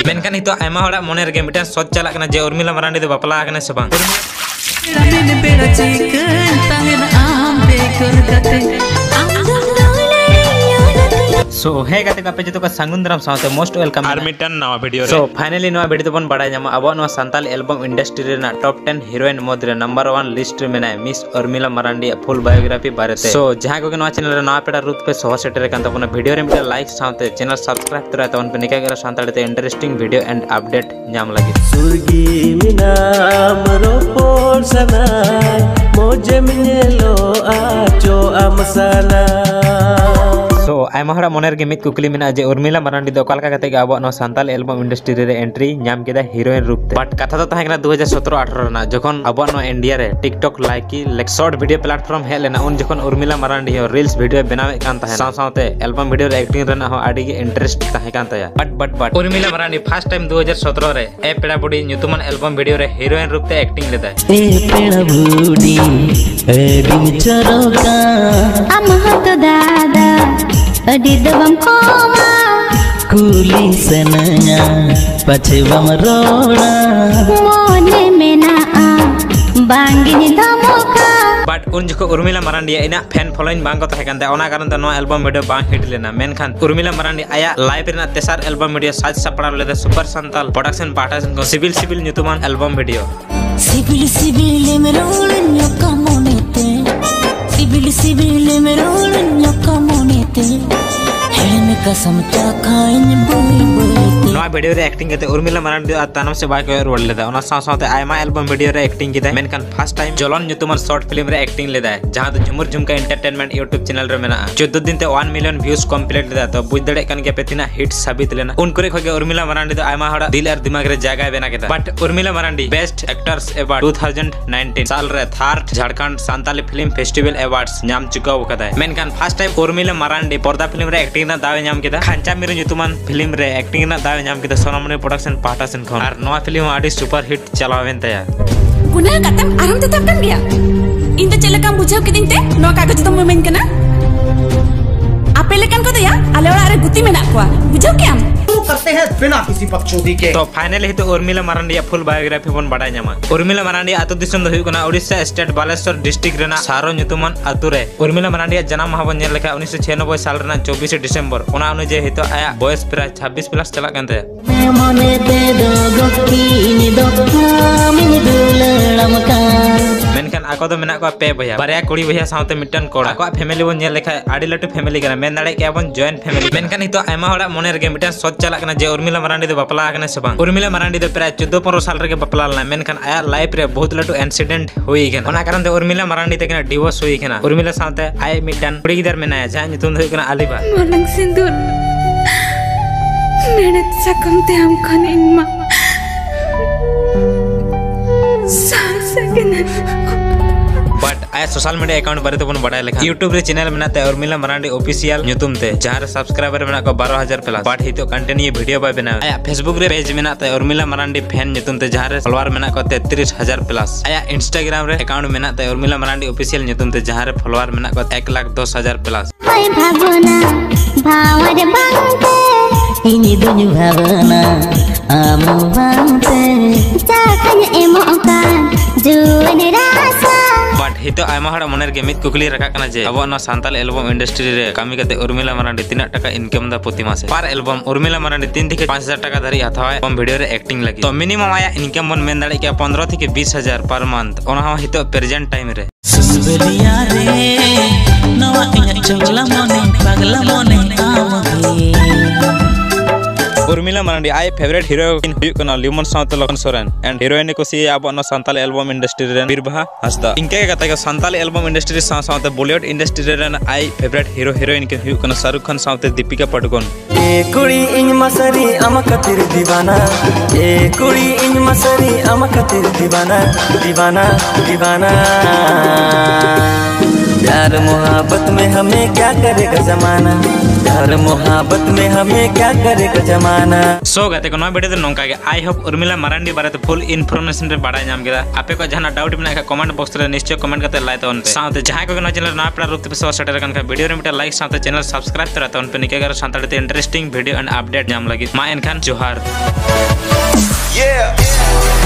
मेनकान हितो आयमा हड़ा मोने रगे मिटान सोच चला कना जे उर्मिला मरांडी दो बापला कना से बांग सो हे गाते का पेज तो का संगुंदराम साथे मोस्ट वेलकम आर मिटन नवा वीडियो रे सो फाइनली नवा वीडियो बन बड़ा जामा अब नवा संताल एल्बम इंडस्ट्री रे टॉप 10 हीरोइन मध्य नंबर 1 लिस्ट में Miss Urmila Marandi full biography बारेते सो जहां को नवा चैनल रे नवा पेड़ा रूप पे सह सेटर कान तपन वीडियो रे मिटा लाइक साथे चैनल सब्सक्राइब तरा तवन पे निका गरा संताल ते इंटरेस्टिंग वीडियो एंड अपडेट नाम लगी सुरगी मिना मरो पोर सना मोजे मिनेलो आचो आमसाना सो आयमा हड़ा मोनेर के मित कुकली मेना जे उर्मिला मरांडी दो कालका कते अब नो संताल एल्बम इंडस्ट्री रे एंट्री नाम केदा हीरोइन रूप ते बट कथा तो ताहे कना 2017-18 ना जखन अब नो इंडिया रे टिकटॉक लाइकी लेक शॉर्ट वीडियो प्लेटफॉर्म हे लेना उन जखन उर्मिला मरांडी हो रील्स वीडियो बनावे कान ताहे साथ साथे एल्बम वीडियो रे एक्टिंग रेना हो आडी के इंटरेस्ट ताहे कान ताया but Urmila Marandi first time 2017 रे ए पेड़ा बुडी न्यूतुमन एल्बम वीडियो रे हीरोइन रूप ते एक्टिंग लेदा ए पेड़ा बुडी ए बिन चरोका अमहत दादा अडी दबम कोमा कुली सनया पछवम रोड़ा मोने मेना बांगिनी धमका बट उन जको उर्मिला मरांडी इना फैन फॉलोइंग बांग को ताहे कान ओना कारण नो एल्बम वीडियो बांग हिट लेना मेनखान उर्मिला मरांडी आया लाइव रेना तेसार एल्बम वीडियो साज सपड़ा लेदा सुपर संताल प्रोडक्शन पार्टनर को सिविल न्यूतुमान एल्बम वीडियो सिविल मेरोल न्योका मोनेते सिविल मेरोल न्योका मोनेते हेमे कसम चा खाइन बोई बोई नवा वीडियो रे एक्टिंग करते उर्मिला मरांडी तानम से बाय को रोल लेदा ओना साथे आयमा एल्बम वीडियो रे एक्टिंग किदा मेनखान फर्स्ट टाइम जलन न्यूतुमान शॉर्ट फिल्म रे एक्टिंग लेदा जहां तो झुमुर झुमका एंटरटेनमेंट यूट्यूब चैनल रे मेना 14 दिन ते 1 मिलियन व्यूज कंप्लीट लेदा तो बुझ दड़े कन के पेतिना हिट साबित लेना उन करे खगे उर्मिला मरांडी तो आयमा हड़ा दिल और दिमाग रे जगह बेना केदा but Urmila Marandi best actors award 2019 साल रे third Jharkhand Santali film festival awards नाम चुका कदा मेनखान फर्स्ट टाइम उर्मिला मरांडी पर्दा फिल्म रे एक्टिंग ना दावे नाम केदा खांचा मिरु न्यूतुमान फिल्म रे एक्टिंग ना दावे नाम केदा सोनामणि प्रोडक्शन पाटा सेन खन और नवा फिल्म आडी सुपर हिट चलावेन तया गुना कतम आराम तेताब kan गया इन तो चेलकाम बुझाव किदिन ते नो कागज तो मेन कना आपे लेकन को दया आले ओड़ा रे गुती मेना कोआ बुझाव के हम करते हैं बिना किसी पक्षोदी के तो फाइनली तो उर्मिला मरांडी फुल बायोग्राफी बन बड़ा नामा उर्मिला मरांडी आतु दिसम दो हुकना ओडिशा स्टेट बालेश्वर डिस्ट्रिक्ट रेना सारो न्यूतुमान आतु रे उर्मिला मरांडी जन्म माह बन नेल लेखा 1996 साल रेना 24 दिसंबर ओना अनुजे हितो आया बॉयस प्राय 26 प्लस चला कानते मने दे दो गोकी नि दो मिन दुलड़म का मेनखान आको दो मेना को पे भैया बारया कुड़ी भैया साथे मिटन कोड़ा को फैमिली बन नेल लेखा आडी लटू फैमिली कना मेन दाड़े के बन जॉइंट फैमिली मेनखान हितो आयमा हड़ा मोने रगे मिटन सोच चला कना जे उर्मिला मरांडी दो बापला कना से बांग उर्मिला मरांडी दो प्राय 14-15 साल रे बापला लना मेनखान आया लाइफ रे बहुत लटू इंसिडेंट होई गन ओना कारण ते उर्मिला मरांडी ते कना डिवोर्स होई गना उर्मिला साथे आय मिटन कुड़ी गिदर मेना जा नितुन होई गना अलीबा मोलंग सिंदूर मेहनत सकम ते हम खन इनमा बट आया सोशल मीडिया अकाउंट बारे बन बड़ा लेखा यूट्यूब रे चैनल मेनाते उर्मिला मरांडी ऑफिशियल न्यूतुम ते जहां रे सब्सक्राइबर मेना को 12000 प्लस बट हितो कंटेंट वीडियो बा बना आया फेसबुक रे पेज मेनाते उर्मिला मरांडी फैन न्यूतुम ते जहां रे फॉलोअर मेना को 33000 प्लस आया इंस्टाग्राम रे अकाउंट मेनाते उर्मिला मरांडी ऑफिशियल न्यूतुम ते जहां रे फॉलोअर मेना को 1,10,000 प्लस होय भावना भावर बांते इनी दुनु भावना आमु बांते जाकन एमोका जुन रासा बट हितो आयमा हड़ा मोनेर के मित कुकली रखा कना जे अब न संताल एल्बम इंडस्ट्री रे कामी कते उर्मिला मरांडी 3 टका इनकम दा प्रति मासे पर एल्बम उर्मिला मरांडी 3 থেকে 5000 টাকা धरी हथावा एल्बम वीडियो रे एक्टिंग लगी तो मिनिमम आया इनकम बन मेन दाड़े के 15 থেকে 20000 पर मंथ ओना हम हितो प्रेजेंट टाइम रे सुबलिया रे नवा इना चंगला मोने पगला मोने आमगी उर्मिला मरांडी आई फेवरेट हीरोइन हुकना लिमन साउथ लखन सोरेन एंड हीरोइन को सी अब न संताल एल्बम इंडस्ट्री रे बिरभा हस्ता इनके कथा के संताल एल्बम इंडस्ट्री साथ बॉलीवुड इंडस्ट्री रे आई फेवरेट हीरो हीरोइन के हुकना शाहरुख खान साथ दीपिका पादुकोण ए कुड़ी इन मसरी आम खातिर दीवाना ए कुड़ी इन मसरी आम खातिर दीवाना दीवाना दीवाना प्यार मोहब्बत में हमें क्या करेगा जमाना, प्यार मोहब्बत में हमें क्या करेगा जमाना। सो गाते को नवा वीडियो दो नोंका के आई होप उर्मिला मारांडी बारे ते फुल इन्फॉर्मेशन रे बाडा नाम केदा। आपे को जहां डाउट मेना का कमेंट बॉक्स रे निश्चय कमेंट करते लाइते उन पे साथे जहां को न चैनल ना पड़ा रूप पे सो सेटर कन का वीडियो रे मिटा लाइक साथे चैनल सब्सक्राइब करता उन पे निके कर सांताड़ी ते इंटरेस्टिंग वीडियो एंड अपडेट नाम लगी मा एनखान जोहार।